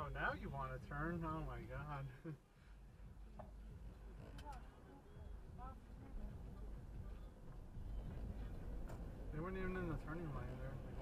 Oh, now you want to turn? Oh my god. They weren't even in the turning lane there.